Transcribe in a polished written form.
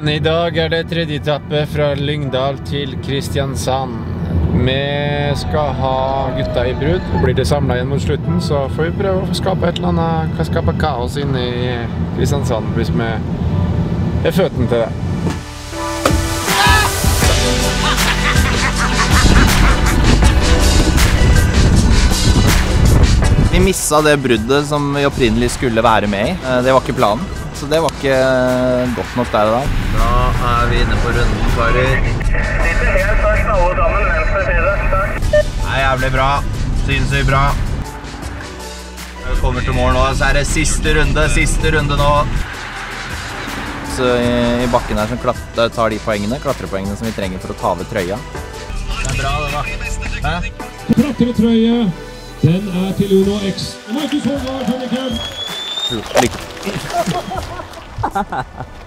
I dag det tredje etappe fra Lyngdal til Kristiansand. Vi skal ha gutta i brud, og blir det samlet igjen mot slutten, så får vi prøve å skape et eller annet, skape kaos inne i Kristiansand hvis vi føtten til det. Vi misset det bruddet som vi opprinnelig skulle være med i. Det var ikke planen, så det var ikke godt nok der i dag. Da vi inne på runden, karer. Sitter helt først alle sammen, venstre side. Takk. Det jævlig bra. Sinnssykt bra. Vi kommer til mål nå, så det siste runde nå. Så i bakken her som tar de poengene, klatrepoengene som vi trenger for å ta ved trøya. Det bra det da. Hæ? Klatretrøye. Den til Uno X. Markus Håvard, Lykke. Lykke.